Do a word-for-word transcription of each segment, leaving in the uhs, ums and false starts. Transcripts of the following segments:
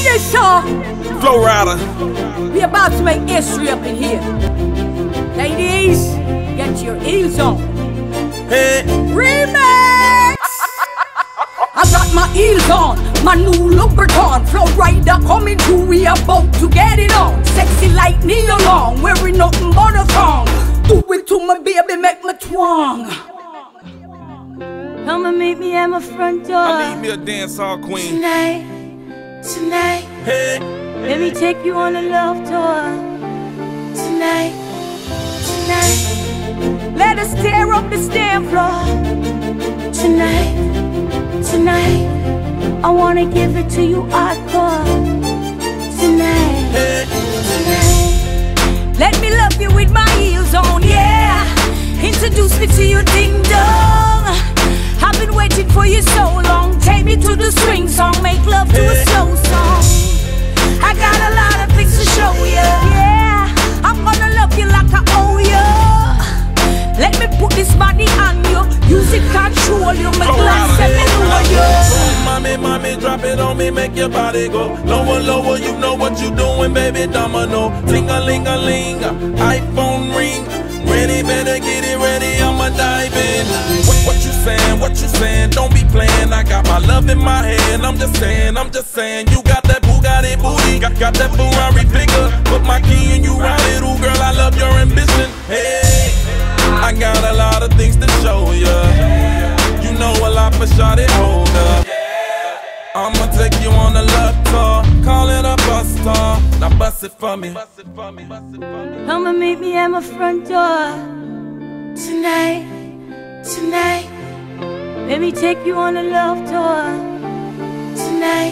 this, y'all. Flow Rider. We about to make history up in here. Ladies, get your ears on. Hey. Remix! I got my ears on, my new Louboutin. Flow Rider coming through, we about to get it on. Sexy like Neil Long, wearing nothing but a thong. Do it to my baby, make me twang. Come and meet me at my front door. I need me a dancehall queen. Tonight, tonight. Hey. Let me take you on a love tour. Tonight, tonight. Let us tear up the stand floor. Tonight, tonight. I wanna give it to you hardcore. Tonight, Hey. tonight. Let me love you with my heels on, yeah. Introduce me to your ding dong. I've been waiting for you so long. Take me to the swing song, make love to a slow song. I got a lot of things to show you, yeah. I'm gonna love you like I owe you. Let me put this body on you. Use it, control you. Make love set me over you. Mommy, mommy, drop it on me, make your body go lower, lower. You know what you doing, baby. Domino, ting-a-ling-a-ling, iPhone ring. Ready, better get it ready. I'ma dive in. What, what you saying? What you saying? Don't be playing. I got my love in my hand. I'm just saying. I'm just saying. You got that Bugatti booty. Got, got that Ferrari figure. Put my key in you, ride it. Ooh, girl, I love your ambition. Hey, I got a lot of things to show ya. You know a lot for shawty, hold up. I'ma take you on a love tour. Call it a bus tour. Now bust it for me. Come and meet me at my front door. Tonight, tonight. Let me take you on a love tour. Tonight,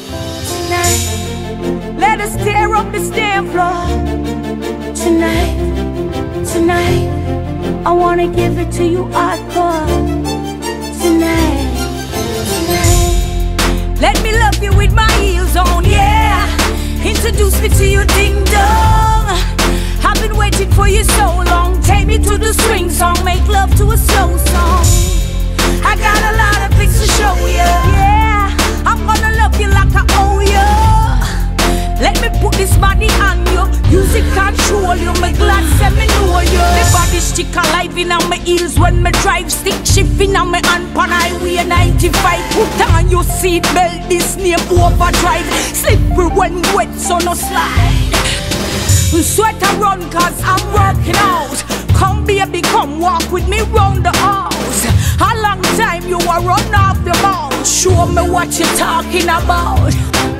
tonight. Let us tear up the stand floor. Tonight, tonight. I wanna give it to you hardcore. Tonight, tonight. Let me love you with my heels on, yeah. Introduce me to your ding dong. I've been waiting for you so long. Take me to the swing song, make love to a slow song. I got a lot of things to show you, yeah. I'm gonna love you like I owe you. Let me put this body on you. Use it, control you. Make glad say me know you. The body stick alive in on my heels when me drive. Stick shifting on my hand pan highway ninety-five. Put on your seat belt, this name overdrive. Slippery when wet, so no slide. Sweat and run cause I'm working out. Come baby, come walk with me round the house. A long time you are run off the mouth. Show me what you're talking about.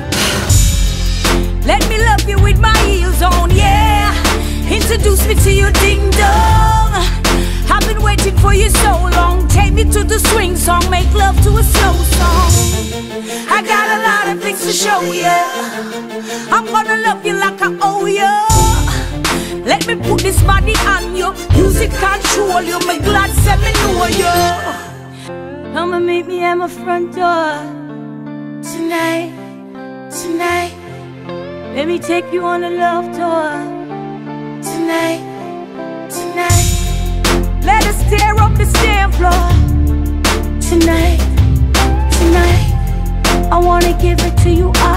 Let me love you with my heels on, yeah. Introduce me to your ding dong. I've been waiting for you so long. Take me to the swing song, make love to a slow song. I got a lot of things to show you. I'm gonna love you like I owe you. Let me put this body on you. Use it, control you. Make glad say me know you. Come and meet me at my front door. Tonight, tonight. Let me take you on a love tour. Tonight, tonight. Let us tear up the stand floor. Tonight, tonight. I wanna give it to you